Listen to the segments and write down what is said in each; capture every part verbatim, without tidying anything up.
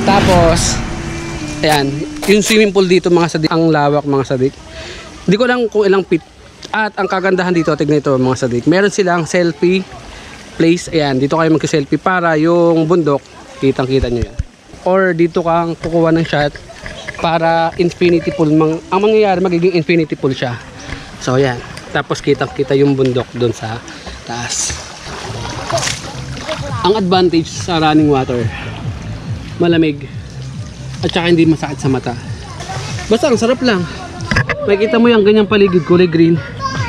Tapos, ayan, yung swimming pool dito mga sadik, ang lawak mga sadik. Hindi ko lang kung ilang feet. At ang kagandahan dito, tignan ito mga sadik. Meron silang selfie place. Ayan, dito kayo mag-selfie para yung bundok, kitang-kita nyo yan. Or dito kang kukuha ng shot para infinity pool. Mang, ang mangyayari, magiging infinity pool siya. So, ayan. Tapos kitang-kita yung bundok doon sa taas. Ang advantage sa running water, malamig at saka hindi masakit sa mata. Basta ang sarap lang. Makikita mo yung ganyang paligid, kulay green.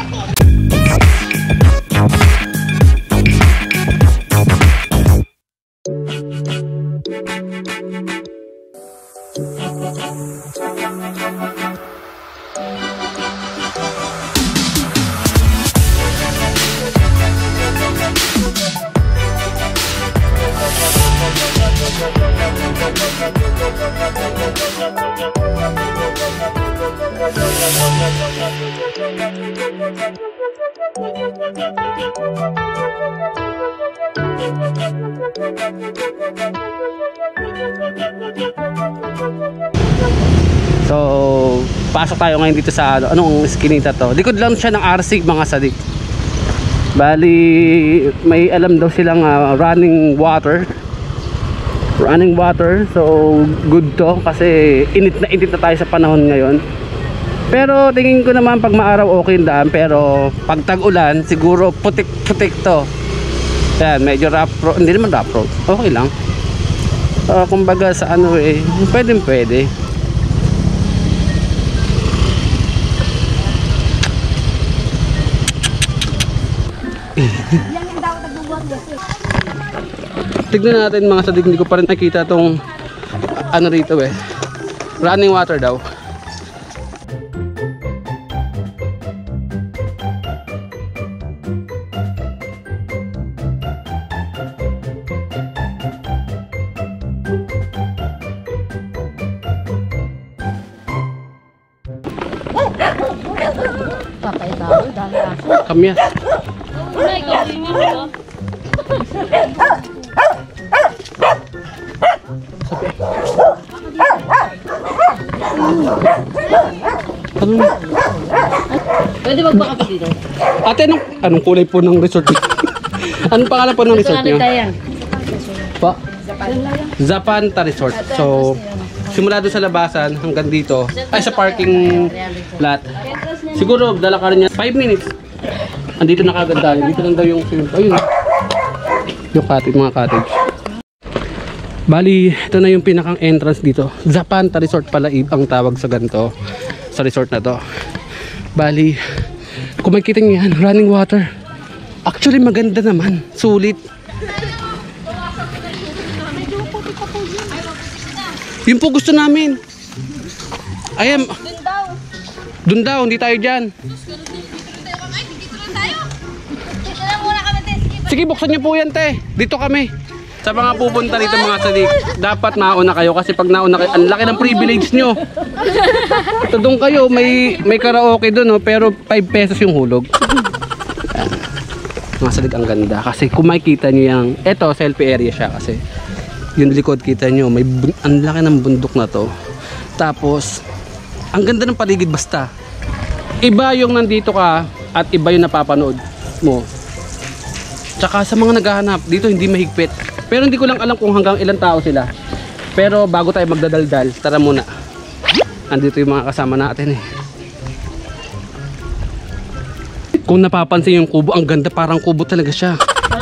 So, pasok tayo ngayon dito sa ano, anong skinita to. Likod lang siya ng R C mga sadik. Bali, may alam daw silang uh, running water. Running water. So, good to kasi init na init na tayo sa panahon ngayon. Pero tingin ko naman pag maaraw okay yung daan. Pero pag tag-ulan, siguro putik-putik to. Yan, medyo rough road. Hindi naman rough road. Okay lang. Uh, kumbaga sa ano eh, pwedeng pwede. Tignan natin mga sadik, hindi ko pa rin nakita tong ano rito eh, running water daw. Kami ya. Pwede magbaka dito. Ate, anong, anong kulay po ng resort? Anong pangalan po ng resort niyo? Pa? Zapanta Resort. So, simula doon sa labasan hanggang dito, ay sa parking lot. Siguro dala ka rin niya five minutes. Andito na kagad tayo. Dito lang daw yung ayun. Yung cottage, mga cottage. Bali, ito na yung pinakang entrance dito. Zapanta Resort pala ang tawag sa ganito, sa resort na to. Bali, kung makikita nyo yan, running water. Actually maganda naman, sulit. Yun po gusto namin. Ayam. Dun daw, hindi tayo dyan. Sige, buksan nyo po yan, te. Dito kami. Sa mga pupunta dito mga sadik, dapat mauna kayo kasi pag nauna kayo, ang laki ng privilege nyo. Ito doon kayo, may, may karaoke doon, no? Pero five pesos yung hulog. Mga sadik, ang ganda. Kasi kung makikita nyo yung, eto, selfie area siya kasi. Yung likod, kita nyo, may, ang laki ng bundok na to. Tapos, ang ganda ng paligid basta. Iba yung nandito ka at iba yung napapanood mo. Tsaka sa mga naghahanap, dito hindi mahigpit. Pero hindi ko lang alam kung hanggang ilang tao sila. Pero bago tayo magdadaldal, tara muna. Andito yung mga kasama natin eh. Kung napapansin yung kubo, ang ganda, parang kubo talaga siya.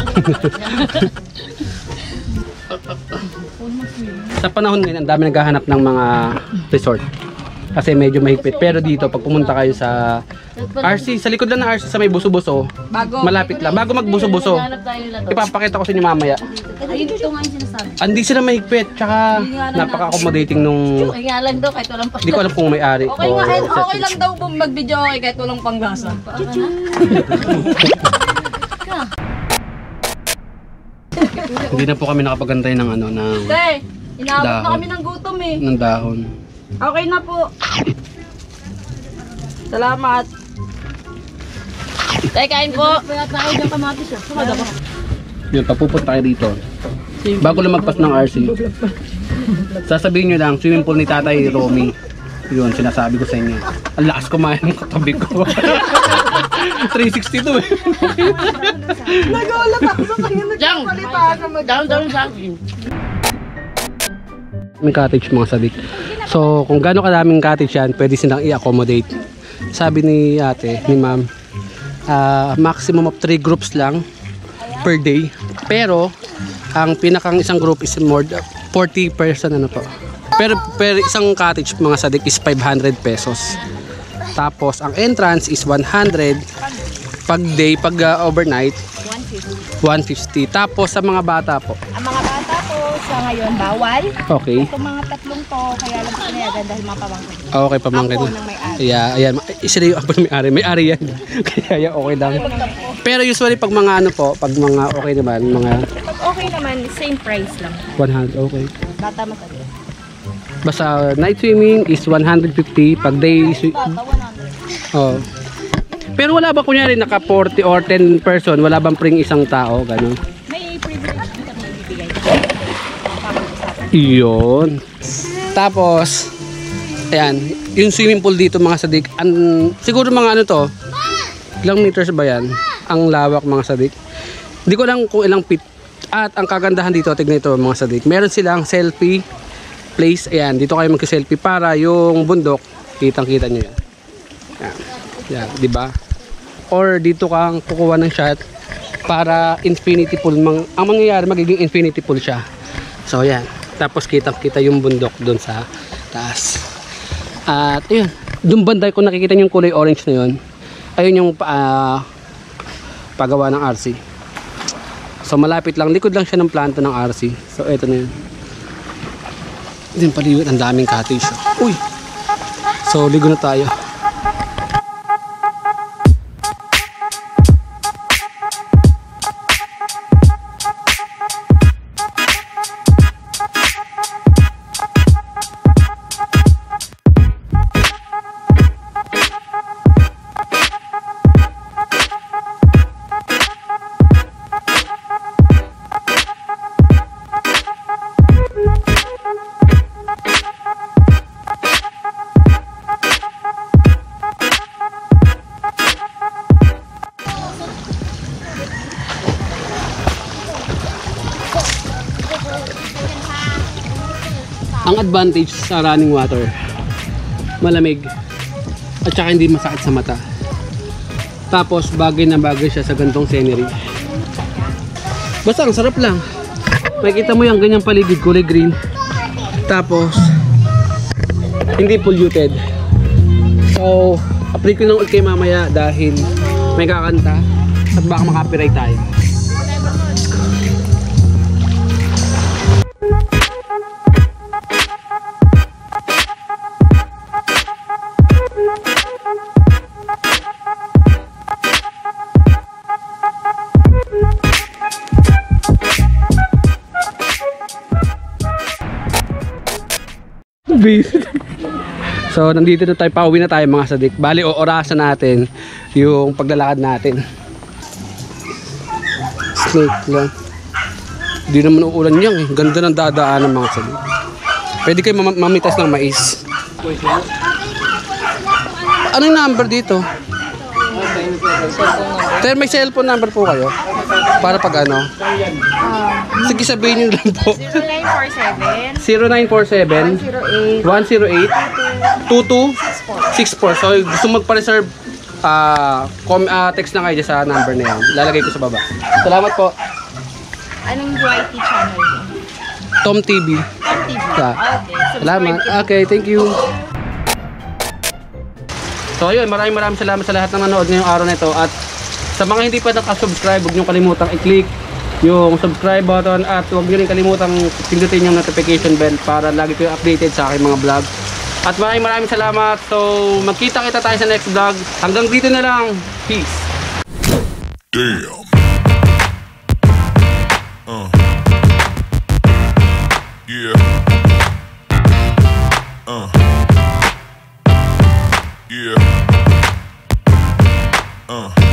Sa panahon ngayon, ang dami naghahanap ng mga resort. Kasi medyo mahigpit. Pero dito, pag pumunta kayo sa R C, sa likod lang ng R C sa may buso-buso, malapit lang. Bago magbuso-buso, ipapakita ko sa inyo mamaya. Ayun dito nga yung sinasabi. Hindi sila mahigpit, tsaka napaka-accommodating nung... Okay nga lang daw kahit walang pang... Hindi ko alam kung may-ari. Okay nga, okay lang daw kung mag-video okay kahit walang panggasa. Hindi na po kami nakapagantay ng ano, ng... Te, inaabot na kami ng gutom eh. Ng dahon. Okay na po. Salamat. Tay, kain po. Kaya tayo dyan kamatis ah. Yun, papupunta kayo dito. Bago lumagpas ng R C. Sasabihin nyo lang, swimming pool ni Tatay Romy. Yun, sinasabi ko sa inyo. Ang lakas kumain ng katabi ko. three sixty-two eh. Nag-ulat ako sa kanya. Diyan! Down, down sa akin. May cottage mga sadik. So, kung gaano kadaming cottage yan, pwede silang i-accommodate. Sabi ni ate, ni ma'am, uh, maximum of three groups lang per day. Pero, ang pinakang isang group is more than forty person ano po. Pero per isang cottage mga sadik is five hundred pesos. Tapos, ang entrance is one hundred pag day, pag uh, overnight, one fifty. Tapos, sa mga bata po. Ang mga bata po sa ngayon bawal. Okay. Itong mga tatlong to, kaya lang po pinayagan dahil mga pamangkin. Okay, pamangkin. Apo ng may-ari. Yeah, ayan. Isa na yung apo ng may-ari. May-ari yan. Kaya okay lang. Pero usually pag mga ano po, pag mga okay naman, mga Pag okay naman, same price lang. one hundred, okay. Bata matali. Basta night swimming is one hundred fifty. Pag day swi- Oh. Pero wala ba kunyari naka forty or ten person, wala bang pring isang tao, gano'n? May privilege din kami ibibigay. Iyon. Tapos, ayan, yung swimming pool dito mga sadik, an, siguro mga ano to, ilang meters ba yan? Ang lawak mga sadik. Hindi ko lang kung ilang feet. At ang kagandahan dito, tignan ito mga sadik, meron silang selfie place. Ayan, dito kayo mag-selfie para yung bundok, kitang kita nyo yan. Ayan, yan, di ba? Or dito kang kukuha ng shot para infinity pool. Mang, ang mangyayari, magiging infinity pool siya. So, ayan. Tapos kitang-kita yung bundok doon sa taas. At ayun, doon banda kung nakikita niyo yung kulay orange na yun, ayun yung uh, pagawa ng R C. So malapit lang, likod lang siya ng planto ng R C. So eto na yun. Din paliwit, ang daming cottage. Uy! So ligo na tayo. Ang advantage sa running water, malamig at saka hindi masakit sa mata. Tapos bagay na bagay siya sa gantong scenery. Basta ang sarap lang. Makikita mo yung ganyang paligid, kulay green. Tapos hindi polluted. So apply ko lang ulit kay mamaya dahil may kakanta at baka makapiright tayo. So nandito na tayo, pauwi na tayo mga sadik. Bali oorasan natin yung paglalakad natin. Snake lang. Hindi naman uulan yan eh. Ganda ng dadaanan mga sadik. Pwede kayo mam mamitas ng mais. Anong number dito? Sir, may cellphone number po kayo? Para pag ano? Sige, sabihin nyo lang po. zero nine four seven, zero nine four seven, one zero eight, two two six four. So gusto magpa-reserve, uh, uh, text na kayo sa number na yan. Lalagay ko sa baba. Salamat po. Anong U I T channel mo? Tom T V. Tom T V. Yeah. Okay. Salamat. Okay, thank you. So ayun, maraming maraming salamat sa lahat ng nanood ngayong araw na ito. At sa mga hindi pa nakasubscribe, huwag nyo kalimutang i-click yung subscribe button at huwag nyo rin kalimutang pindutin yung notification bell para lagi kayo updated sa aking mga vlog. At maraming maraming salamat. So magkita kita tayo sa next vlog. Hanggang dito na lang. Peace. Damn. Uh. Yeah. Uh. Yeah. Uh.